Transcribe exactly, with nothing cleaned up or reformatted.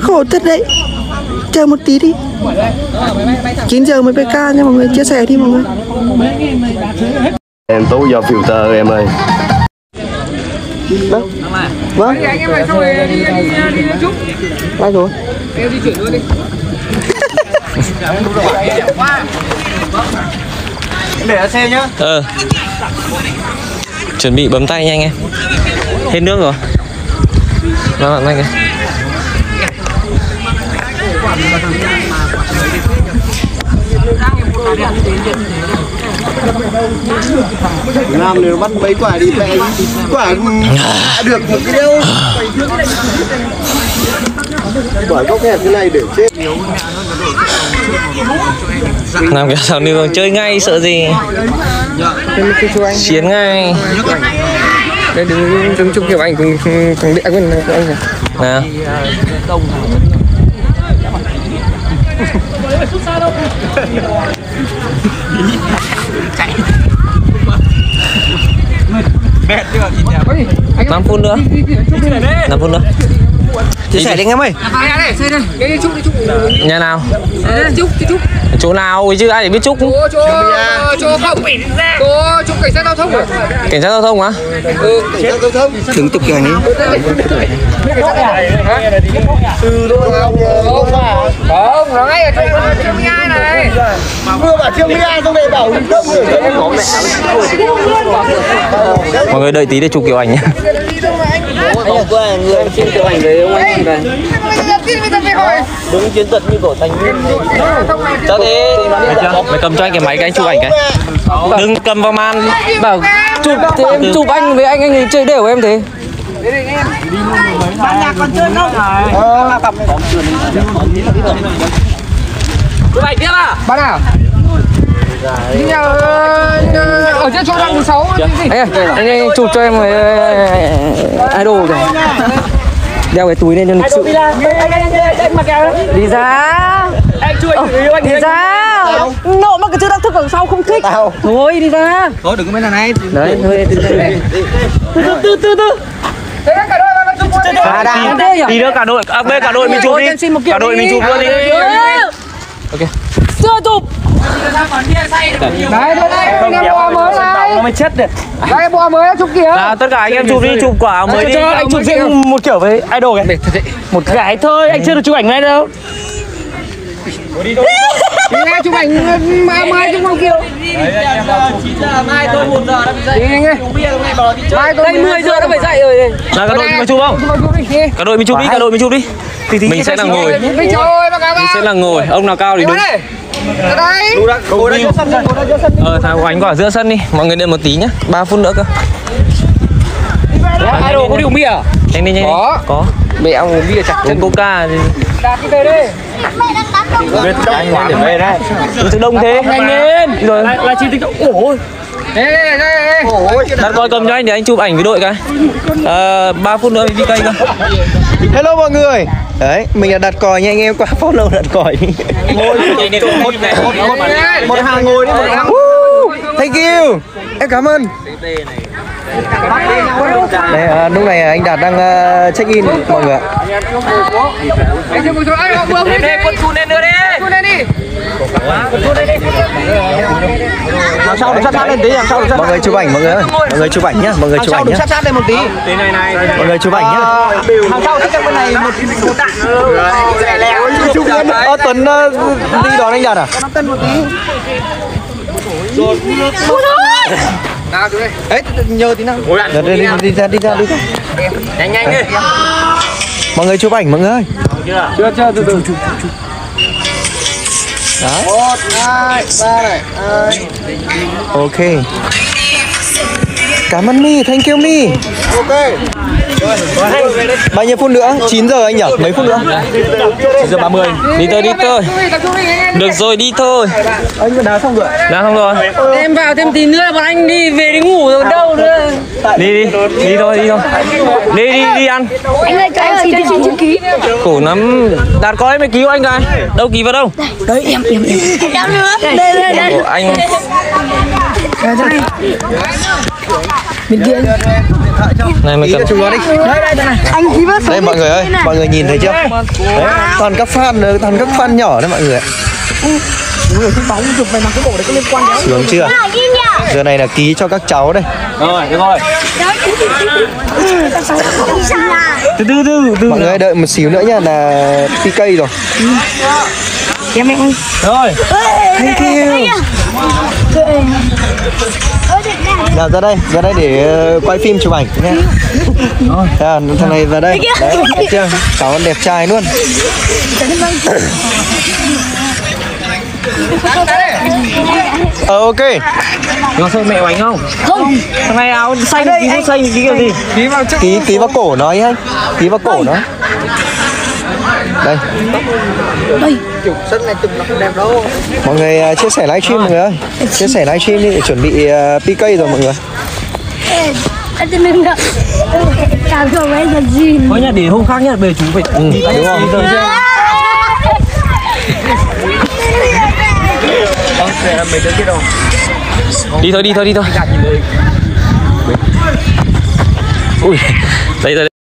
khổ thật đấy. Chờ một tí đi. chín giờ mới bê ca nha mọi người, chia sẻ đi mọi người. Em Tú do filter em ơi. Vâng. Vâng. Lại rồi. Em di chuyển luôn đi. Để ở xe nhá. Ờ. Chuẩn bị bấm tay nhanh em. Hết nước rồi. Nó nhanh cái. Nam nếu bắt mấy quả đi mẹ quả được một cái đâu. Quả gốc hẹp thế này để chết. Nam kéo sao nương chơi ngay sợ gì. Chiến ngay. Đây đứng đứng chụp kiểu anh cùng cùng địa quân anh này. Nào. năm phút nữa. năm phút nữa. Chia sẻ đi em ơi. Nhà nào? Chúc chúc. Chỗ nào chứ ai để biết Trúc? Chỗ chỗ chỗ không chỗ chỗ cảnh sát giao thông rồi. Cảnh sát giao thông á? Ừ. Cảnh sát giao thông. Thử tục kiểu này. Từ đâu không mà. Không, nó ngay ở chỗ Trương Mỹ An này. Vừa bảo Trương Mỹ An xong rồi bảo không rồi thế có mẹ. Mọi người đợi tí để chụp kiểu ảnh nhé. Anh là quê người em xin kiểu ảnh với ông anh này. Đúng chiến thuật như cổ thành nguyên. Cho thế mày cầm cho anh cái máy cái anh chụp ảnh cái. Đừng cầm vào màn. Bảo chụp thì em chụp anh với anh anh ấy chơi đều em thế. Ban nhạc còn chơi không? Ờ, cặp. Chụp ảnh tiếp à? Ban nào? Đi nhờ ở trên chỗ năm sáu cái gì? Anh ơi, anh ấy chụp cho em idol rồi. Đeo cái túi lên cho lịch sự. Đi ra. Anh chụp ảnh với anh Đi ra. Nộ mà cái chữ đăng thức ở sau không thích. Thôi đi ra. Thôi đừng có mấy lần này. Đấy, thôi từ từ từ từ từ. Thế cả đôi mà chụp À đang Đi nữa cả đội, à, bê cả đội mình chụp đi. Cả đội mình chụp luôn đi. Ok. Chưa chụp. Đấy, đây đây, anh em bò mới này. Nó mới chết được. Đây bò mới chụp kìa. À, tất cả anh em chụp đi, chụp quả mới đi. Anh chụp riêng một kiểu với idol kìa. Một gái thôi, anh chưa được chụp ảnh này đâu. Nghe chụp ảnh mai mai chụp không kiểu. Mai tôi một giờ đã bị dậy. Đi nghe. Mai tôi mười giờ đã phải dậy rồi. Là cả đội mình chụp không? Cả đội mình chụp đi, cả đội mình chụp đi. Mình sẽ là ngồi. Mình chơi mà các Mình sẽ bạn. là ngồi, ông nào cao thì đứng. Ở đây. Ngồi đây giữa sân, ngồi đây giữa sân. Ờ, thằng anh quả giữa sân đi. Mọi người đợi một tí nhá. ba phút nữa cơ. Idol có đi uống bia à? Nhanh đi nhanh đi. Có. Có. Mẹ ông uống bia chặt Uống coca thì Đạt đi về đi. Anh để về đây. tự đông thế. Nhanh lên. Rồi. Là chi tích. Ôi. Đây đây đây. Ôi. Đặt coi cầm cho anh để anh chụp ảnh với đội cái. Ờ, ba phút nữa mình đi cây cơ. Hello mọi người. Đấy, mình đã đặt còi nha anh em, qua follow đặt còi. Ngồi. Một một một hàng ngồi đi một hàng. Thank you. Em cảm ơn. Đây, à, lúc này anh Đạt đang uh, check in mọi người ạ. Anh chưa một số ai họ vừa lên đi. Quân chun lên nữa đi. Chun lên đi. Làm sao được sát sát lên tí, làm sao được sát. Mọi người chụp ảnh mọi người ơi. Mọi người chụp ảnh nhá, mọi người chụp ảnh nhá. Sát sát lên một tí. Tí này này. Mọi người chụp ảnh nhá. Hàng sau thích các bên này một tí một đạn. Lẻ lẻ. Chụp Tuấn, ờ, Tuấn uh, đi đón anh Đạt à? Tân một tí. Nào chú đây. Ấy, nhờ tí nào. Đi, đi, đi, đi ra, đi ra, đi ra. Nhanh nhanh đi. Mọi người chụp ảnh mọi người ơi. Chưa chưa từ từ chụp. Đấy. Một, hai, ba này. Ok. Cảm ơn Mi, thank you Mi. Ok. Bao nhiêu phút nữa? chín giờ anh nhỉ? Mấy phút nữa? chín giờ ba mươi. Đi thôi đi thôi. Được rồi đi thôi. Anh vừa đá xong rồi. Đã không rồi. Em vào thêm tí nữa bọn anh đi về đi ngủ rồi đâu nữa. Đi đi, đi thôi đi thôi. Đi đi đi ăn. Anh ơi, cái ơi, cho chín chữ ký. Khổ lắm. Đạt có em mới cứu anh cái. Đâu ký vào đâu? Đấy, em, em, em. Em nữa. Đây, đây, đây. Ủa, anh Này mày Ký cho cầm. chúng nó đi. Anh ký vào số Đây mọi người ơi, mọi người nhìn thấy chưa? Đấy, toàn các fan, toàn các fan nhỏ đấy mọi người ạ. Sướng chưa? Giờ này là ký cho các cháu đây. Rồi, được rồi. Từ từ từ từ. Mọi người ơi, đợi một xíu nữa nha là pê ca rồi. Rồi. Thank you. Nào ra đây, ra đây để ờ, quay phim chụp ảnh nhé. À, thằng này vào đây. Đấy, thấy chưa? Cháu con đẹp trai luôn. Ờ ok. Có xem mẹ bánh không? Không. Thằng này áo xanh, ký mút xanh, ký kiểu gì? Ký ký vào cổ nó ấy anh. Ký vào cổ nó. Đây. Mọi người uh, chia sẻ livestream mọi người ơi. Chia sẻ livestream đi để chuẩn bị uh, pê ca rồi mọi người. Anh tên mình ạ. Cảm ơn anh là gì? Thôi nhá, để hôm khác nhá, về chú phải Ừ, đúng không? Đi thôi, đi thôi, đi thôi. Ui, đây rồi.